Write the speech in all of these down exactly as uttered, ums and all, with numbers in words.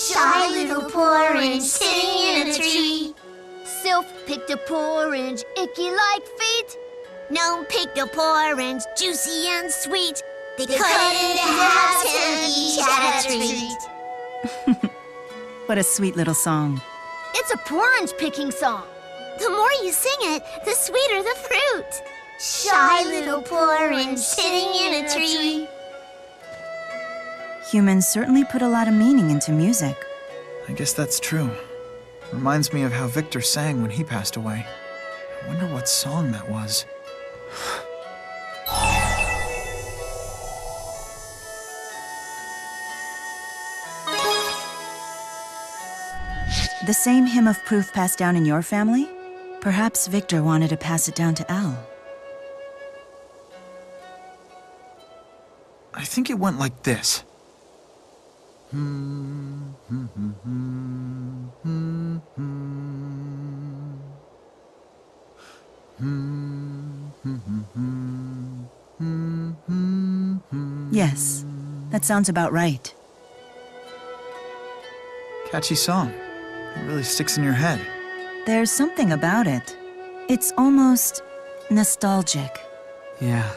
Shy little orange sitting in a tree. Sylph picked a orange, icky like feet. Gnome picked a orange, juicy and sweet. They, They cut it into half and each had a treat. What a sweet little song. It's a orange picking song. The more you sing it, the sweeter the fruit. Shy little orange sitting in a tree. Humans certainly put a lot of meaning into music. I guess that's true. Reminds me of how Victor sang when he passed away. I wonder what song that was. The same hymn of proof passed down in your family? Perhaps Victor wanted to pass it down to Al. I think it went like this. Yes, that sounds about right. Catchy song. It really sticks in your head. There's something about it. It's almost nostalgic. Yeah.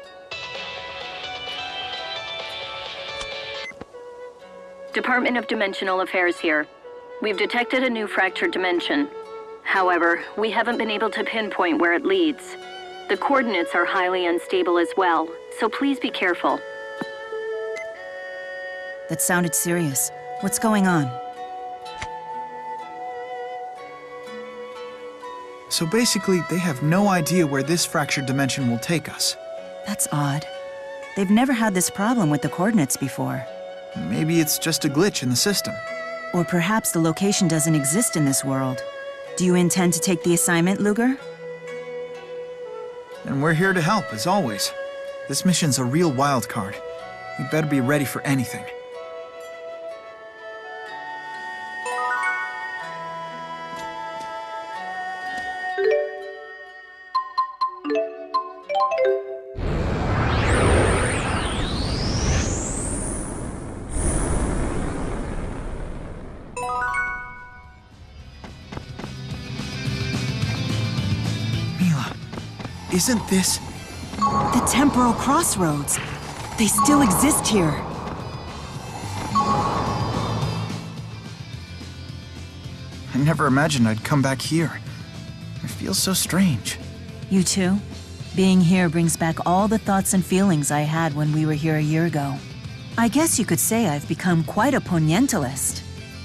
Department of Dimensional Affairs here. We've detected a new fractured dimension. However, we haven't been able to pinpoint where it leads. The coordinates are highly unstable as well, so please be careful. That sounded serious. What's going on? So basically, they have no idea where this fractured dimension will take us. That's odd. They've never had this problem with the coordinates before. Maybe it's just a glitch in the system. Or perhaps the location doesn't exist in this world. Do you intend to take the assignment, Luger? And we're here to help, as always. This mission's a real wild card. We better be ready for anything. Isn't this... The temporal crossroads. They still exist here. I never imagined I'd come back here. It feels so strange. You too? Being here brings back all the thoughts and feelings I had when we were here a year ago. I guess you could say I've become quite a ponientalist.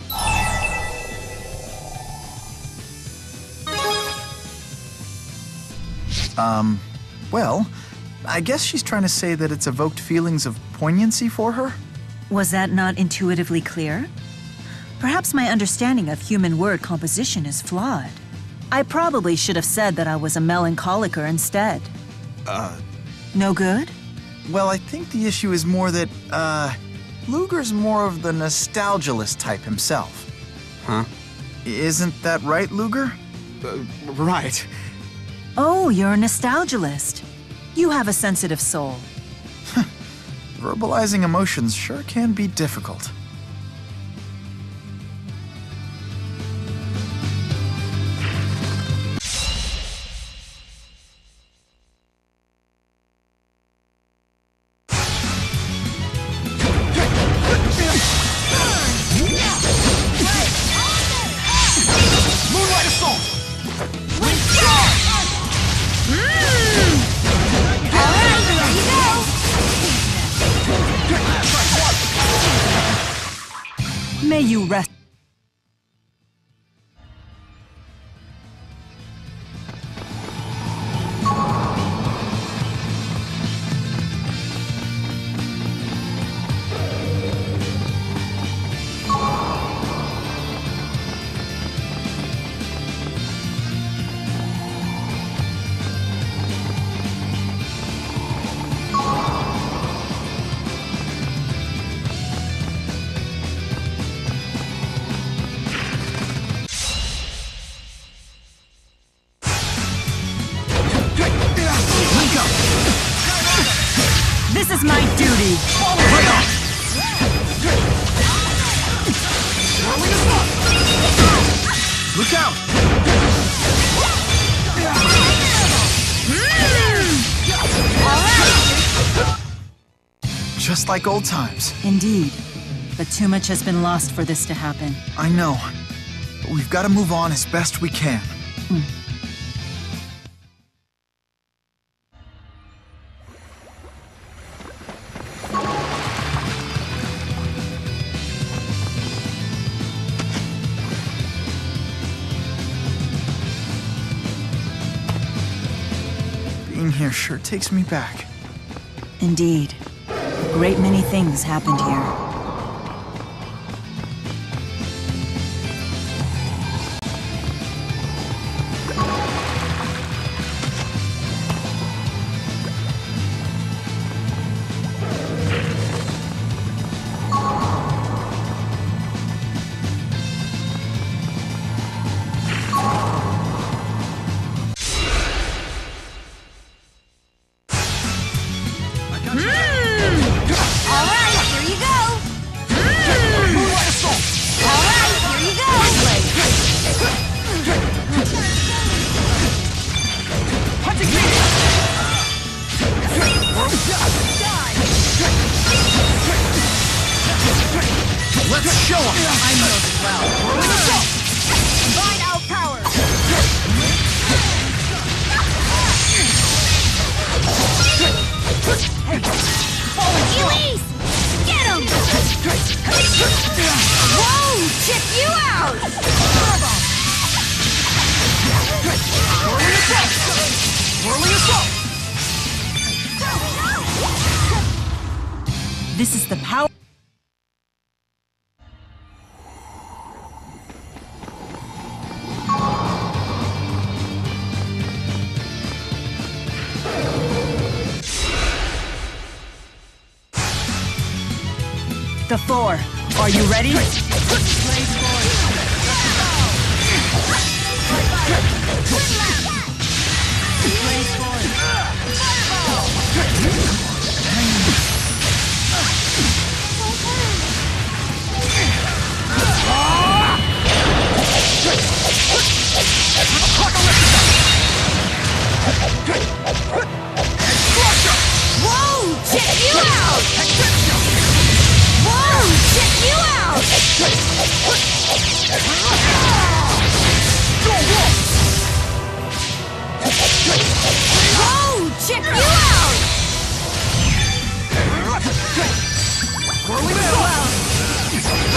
Um, well, I guess she's trying to say that it's evoked feelings of poignancy for her? Was that not intuitively clear? Perhaps my understanding of human word composition is flawed. I probably should have said that I was a melancholiker instead. Uh... No good? Well, I think the issue is more that, uh... Luger's more of the nostalgialist type himself. Huh? Isn't that right, Luger? Uh, right. Oh, you're a nostalgialist. You have a sensitive soul. Verbalizing emotions sure can be difficult. Moonlight Assault! May you rest. This is my duty. just like old times. Indeed. But too much has been lost for this to happen. I know. But we've got to move on as best we can. Hmm. Being here sure takes me back. Indeed. A great many things happened here. Let's show them! I know this well. Combine our powers! Elise! Get him! Whoa! Check you out! Whirling assault! This is the power. The four. Are you ready? Whoa! Check you out! Whoa! Check you out! Whoa! Check you out! Whirling assault!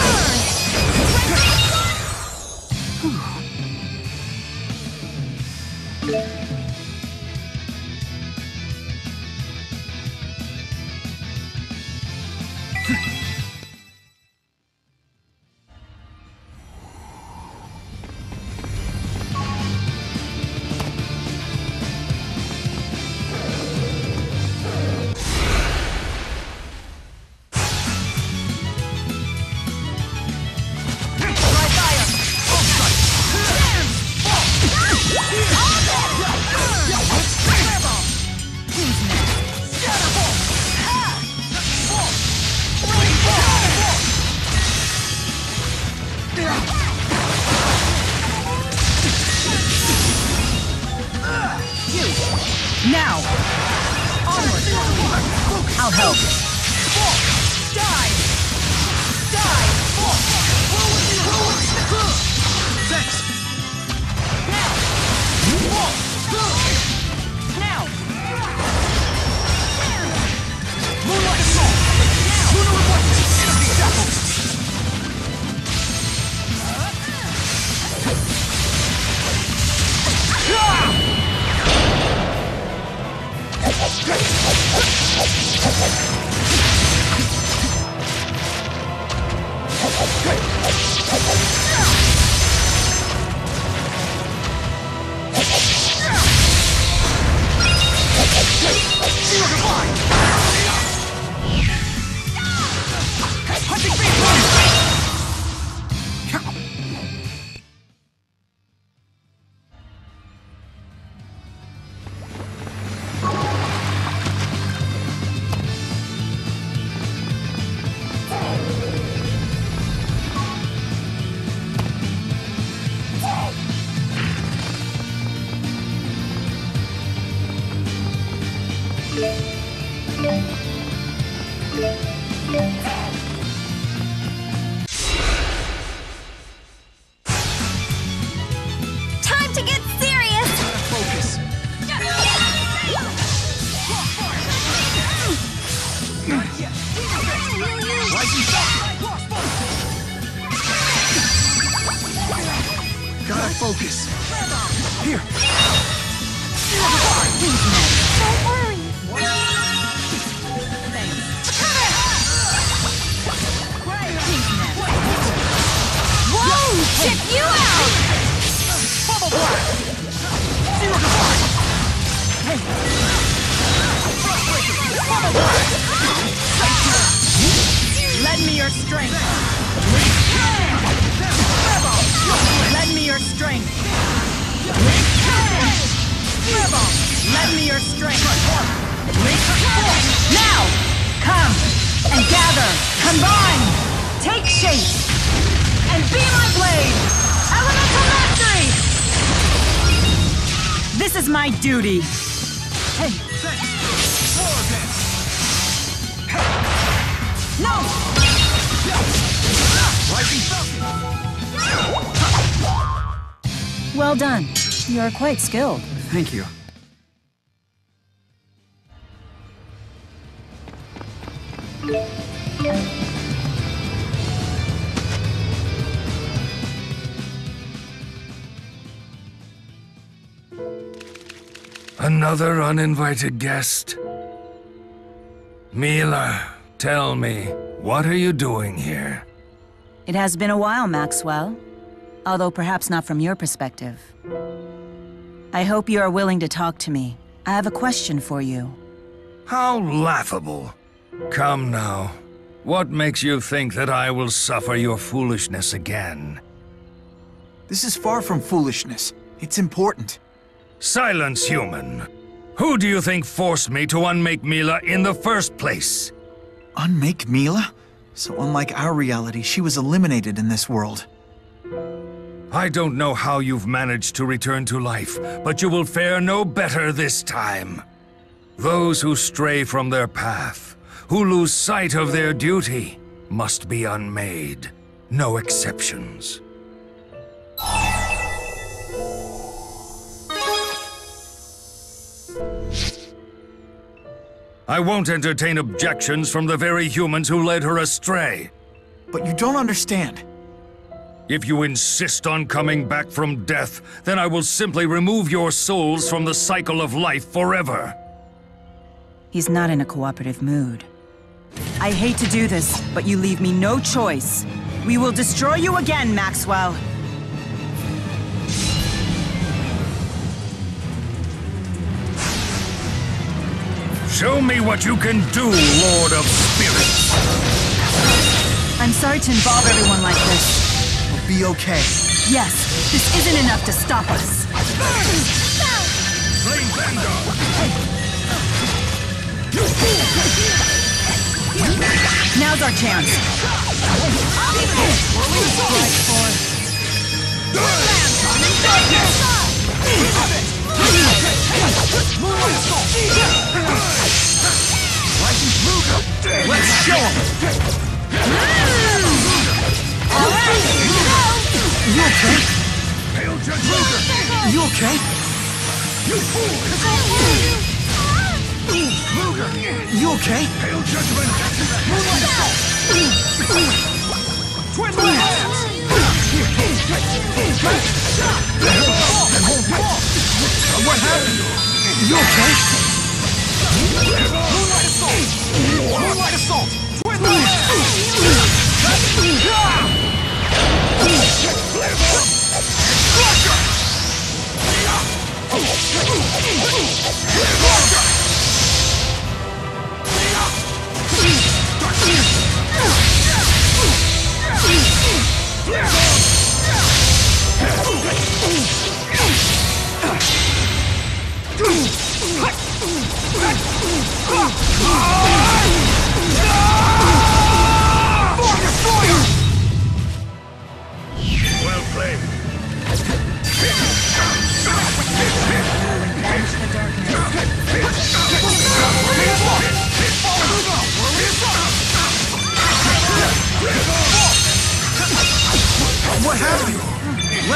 Now! Onward! I'll help! Dive! Dive! Thanks! Now! Now! Moonlight assault! Lunar revolt! Enemy shackles! Time to get serious! Focus. Rising Gotta focus. Here. Don't worry. Whoa! Check you out! Bubble blast. Zero to five. Hey. Bubble blast. Lend me your strength. Lend me your strength. Lend me your strength. Now! Come and gather, combine, take shape, and be my blade! Elemental mastery! This is my duty. Hey. No! Well done. You are quite skilled. Thank you. Another uninvited guest? Mila, tell me, what are you doing here? It has been a while, Maxwell. Although perhaps not from your perspective. I hope you are willing to talk to me. I have a question for you. How laughable. Come now. What makes you think that I will suffer your foolishness again? This is far from foolishness. It's important. Silence, human. Who do you think forced me to unmake Mila in the first place? Unmake Mila? So unlike our reality, she was eliminated in this world. I don't know how you've managed to return to life, but you will fare no better this time. Those who stray from their path, who lose sight of their duty, must be unmade. No exceptions. I won't entertain objections from the very humans who led her astray. But you don't understand. If you insist on coming back from death, then I will simply remove your souls from the cycle of life forever. He's not in a cooperative mood. I hate to do this, but you leave me no choice. We will destroy you again, Maxwell. Show me what you can do, Lord of Spirits. I'm sorry to involve everyone like this. We'll be okay. Yes, this isn't enough to stop us. Flame Vanguard! Now's our chance. Let's show him! All right, You okay? Hail Judge Luger! You okay? You fool! Luger! You okay? Hail Judgment! Moonlight Assault! Twin Blast! What happened? You okay? Moonlight Assault! Moonlight Assault! Twin Blast!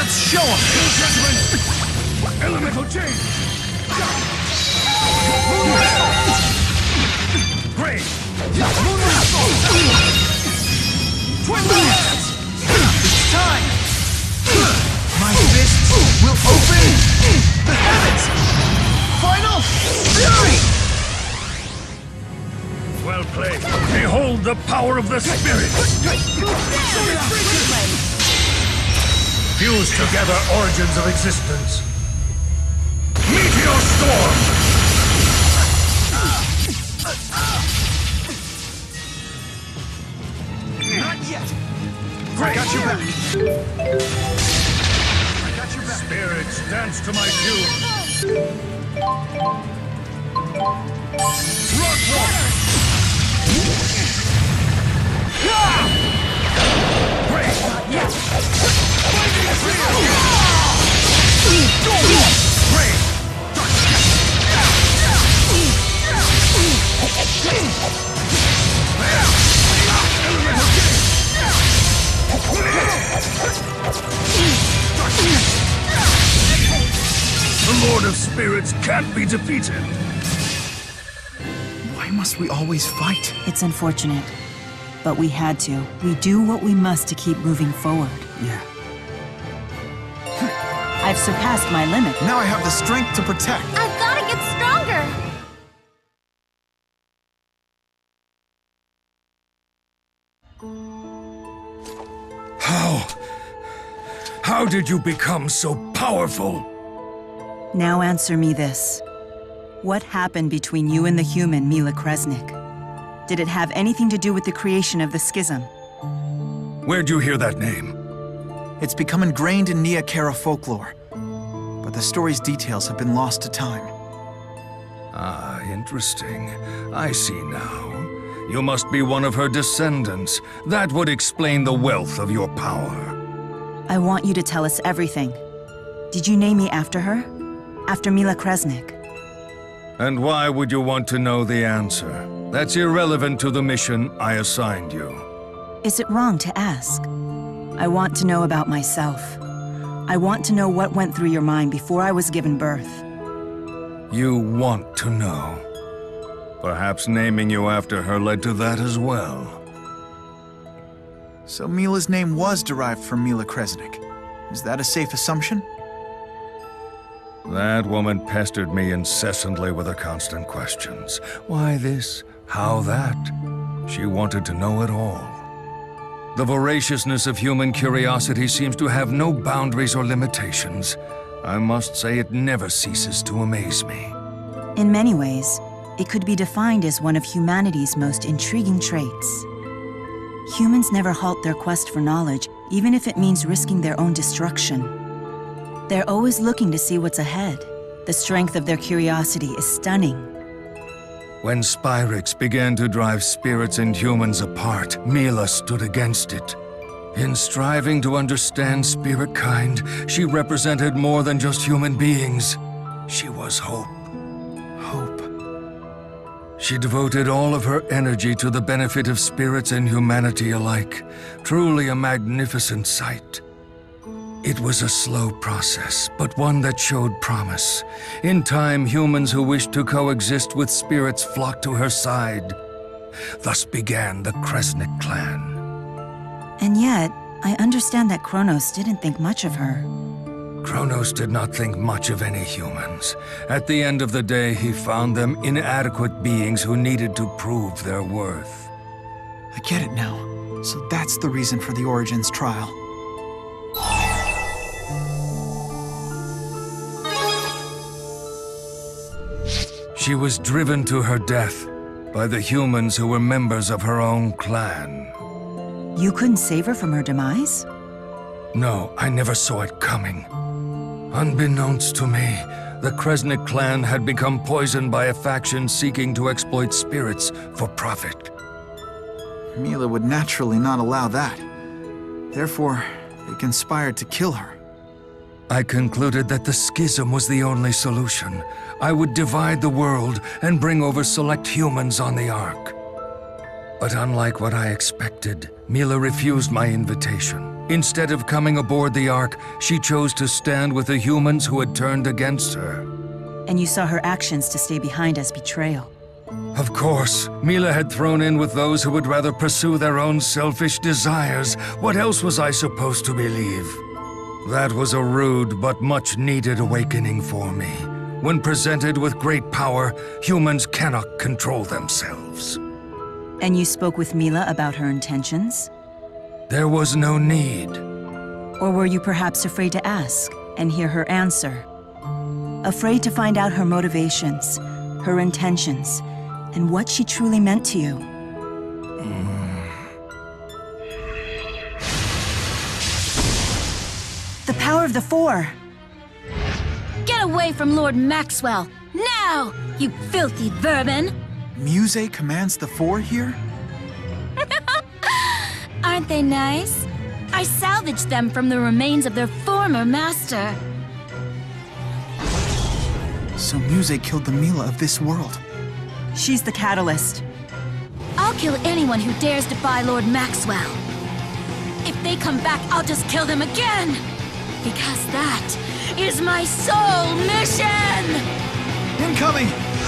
Let's show them! Gentlemen, elemental change! Great! Twin hands! It's time! My fists will open the heavens! Final fury! Well played. Behold the power of the spirit! Fuse together origins of existence. Meteor storm! Not yet! Great! Got your back! Spirits, dance to my tune. Rock water! Great! Not yet! Fighting trio! Great! The Lord of Spirits can't be defeated. Why must we always fight? It's unfortunate, but we had to. We do what we must to keep moving forward. Yeah. I've surpassed my limit. Now I have the strength to protect. I've got to get stronger. How? How did you become so powerful? Now answer me this. What happened between you and the human, Mila Kresnik? Did it have anything to do with the creation of the schism? Where'd you hear that name? It's become ingrained in Nia Kara folklore, but the story's details have been lost to time. Ah, interesting. I see now. You must be one of her descendants. That would explain the wealth of your power. I want you to tell us everything. Did you name me after her? After Mila Kresnik? And why would you want to know the answer? That's irrelevant to the mission I assigned you. Is it wrong to ask? I want to know about myself. I want to know what went through your mind before I was given birth. You want to know. Perhaps naming you after her led to that as well. So Mila's name was derived from Mila Kresnik. Is that a safe assumption? That woman pestered me incessantly with her constant questions. Why this? How that? She wanted to know it all. The voraciousness of human curiosity seems to have no boundaries or limitations. I must say it never ceases to amaze me. In many ways, it could be defined as one of humanity's most intriguing traits. Humans never halt their quest for knowledge, even if it means risking their own destruction. They're always looking to see what's ahead. The strength of their curiosity is stunning. When Spyrix began to drive spirits and humans apart, Mila stood against it. In striving to understand spirit kind, she represented more than just human beings. She was hope. Hope. She devoted all of her energy to the benefit of spirits and humanity alike. Truly a magnificent sight. It was a slow process, but one that showed promise. In time, humans who wished to coexist with spirits flocked to her side. Thus began the Kresnik clan. And yet, I understand that Kronos didn't think much of her. Kronos did not think much of any humans. At the end of the day, he found them inadequate beings who needed to prove their worth. I get it now. So that's the reason for the Origins trial. She was driven to her death by the humans who were members of her own clan. You couldn't save her from her demise? No, I never saw it coming. Unbeknownst to me, the Kresnik clan had become poisoned by a faction seeking to exploit spirits for profit. Mila would naturally not allow that. Therefore, they conspired to kill her. I concluded that the schism was the only solution. I would divide the world and bring over select humans on the Ark. But unlike what I expected, Mila refused my invitation. Instead of coming aboard the Ark, she chose to stand with the humans who had turned against her. And you saw her actions to stay behind as betrayal. Of course, Mila had thrown in with those who would rather pursue their own selfish desires. What else was I supposed to believe? That was a rude but much needed awakening for me. When presented with great power, humans cannot control themselves. And you spoke with Mila about her intentions? There was no need. Or were you perhaps afraid to ask and hear her answer? Afraid to find out her motivations, her intentions, and what she truly meant to you? Mm. The power of the Four! Get away from Lord Maxwell! Now, you filthy vermin! Muse commands the Four here? Aren't they nice? I salvaged them from the remains of their former master. So Muse killed the Mila of this world. She's the catalyst. I'll kill anyone who dares defy Lord Maxwell. If they come back, I'll just kill them again! Because that is my sole mission! Incoming!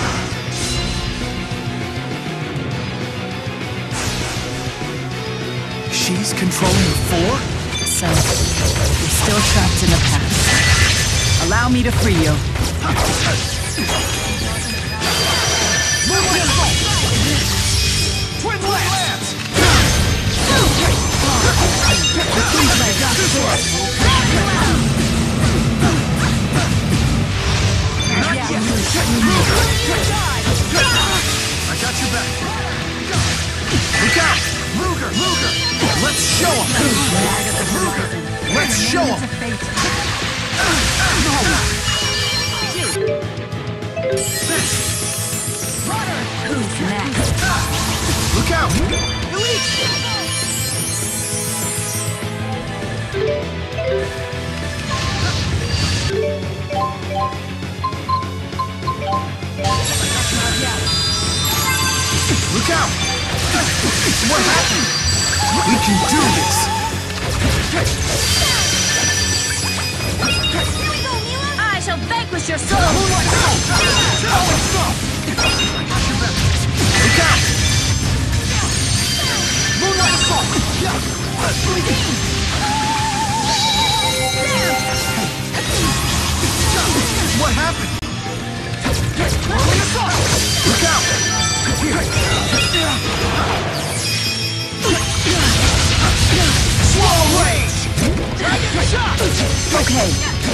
She's controlling the Four? So, you're still trapped in the past. Allow me to free you. Twin Lance! I got your back. Look out! Luger! Luger! Let's show him! Luger! Let's show him! Who's next? Look out! Elite! Look out! What happened? We can do this! I shall vanquish your soul! Look out! Moonlight assault! What happened? Look out! Slow range! Okay.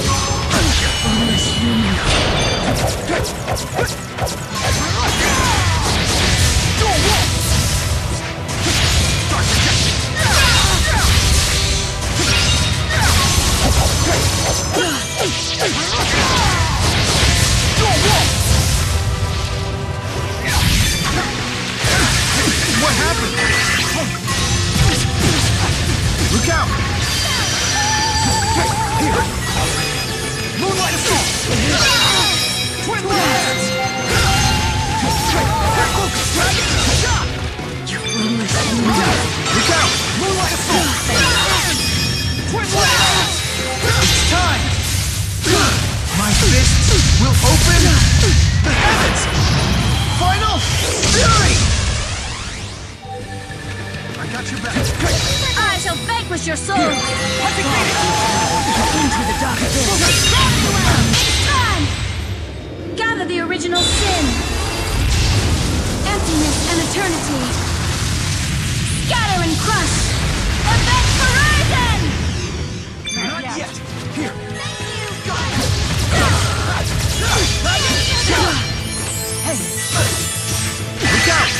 What happened? Look out! Here! Moonlight assault! Twin Lance! You foolish Look out! Moonlight assault! Twin Lance! It's time! My fists will open the heavens! Final fury! I got your back. I shall vanquish your soul! Into the dark abyss! It's time! Gather the original sin! Emptiness and eternity! Scatter and crush! Event horizon! Not yet. Here. Hey. Look out!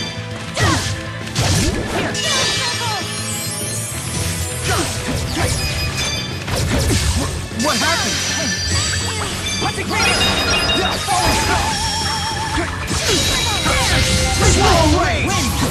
What happened? What's it Slow range!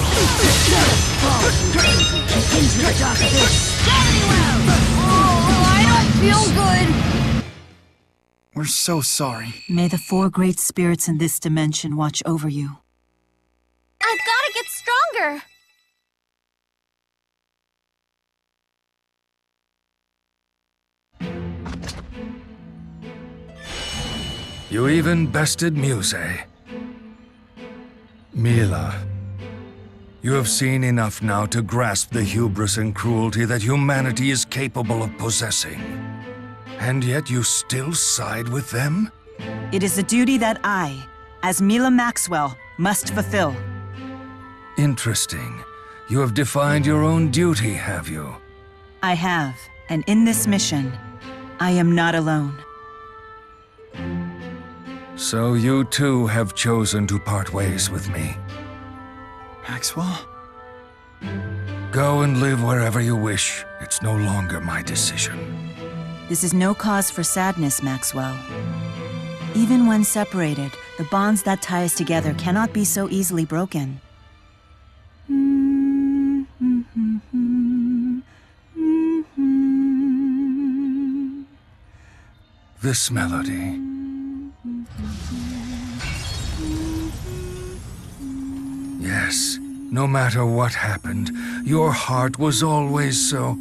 Into the dark abyss! Oh, I don't feel good! We're so sorry. May the four great spirits in this dimension watch over you. I've gotta get stronger. You even bested Muse. Mila, you have seen enough now to grasp the hubris and cruelty that humanity is capable of possessing. And yet you still side with them? It is a duty that I, as Mila Maxwell, must fulfill. Interesting. You have defined your own duty, have you? I have, and in this mission, I am not alone. So you too have chosen to part ways with me. Maxwell? Go and live wherever you wish. It's no longer my decision. This is no cause for sadness, Maxwell. Even when separated, the bonds that tie us together cannot be so easily broken. This melody. Yes, no matter what happened, your heart was always so...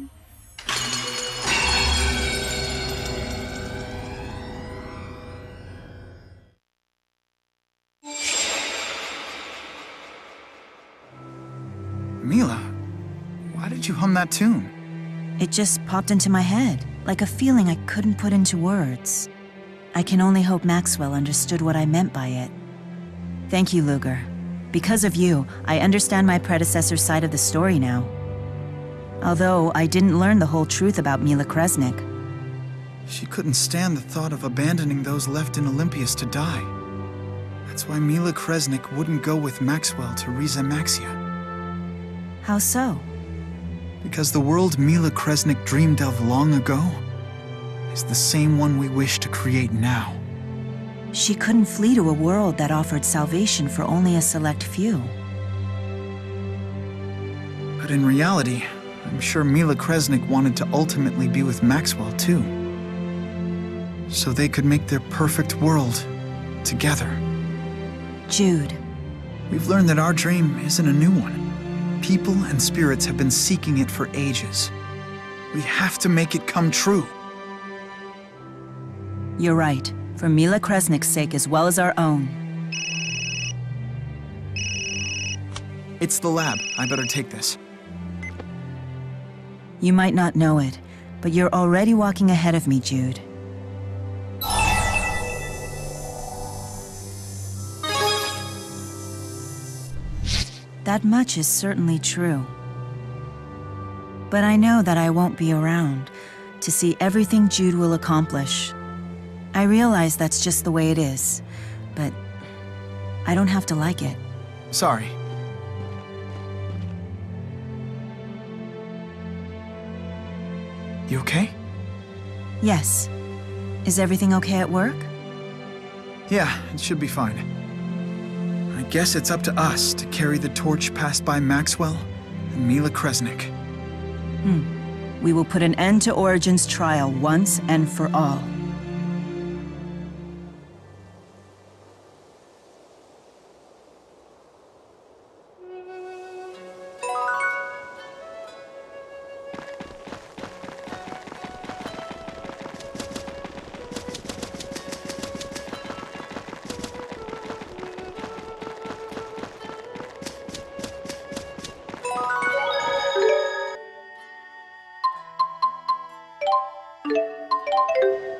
Mila, why did you hum that tune? It just popped into my head, like a feeling I couldn't put into words. I can only hope Maxwell understood what I meant by it. Thank you, Luger. Because of you, I understand my predecessor's side of the story now. Although I didn't learn the whole truth about Mila Kresnik. She couldn't stand the thought of abandoning those left in Olympias to die. That's why Mila Kresnik wouldn't go with Maxwell to Riza Maxia. How so? Because the world Mila Kresnik dreamed of long ago is the same one we wish to create now. She couldn't flee to a world that offered salvation for only a select few. But in reality, I'm sure Mila Kresnik wanted to ultimately be with Maxwell too. So they could make their perfect world together. Jude. We've learned that our dream isn't a new one. People and spirits have been seeking it for ages. We have to make it come true. You're right. For Mila Kresnik's sake as well as our own. It's the lab. I better take this. You might not know it, but you're already walking ahead of me, Jude. That much is certainly true. But I know that I won't be around to see everything Jude will accomplish. I realize that's just the way it is, but I don't have to like it. Sorry. You okay? Yes. Is everything okay at work? Yeah, it should be fine. I guess it's up to us to carry the torch passed by Maxwell and Mila Kresnik. Hmm. We will put an end to Origin's trial once and for all. Thank you.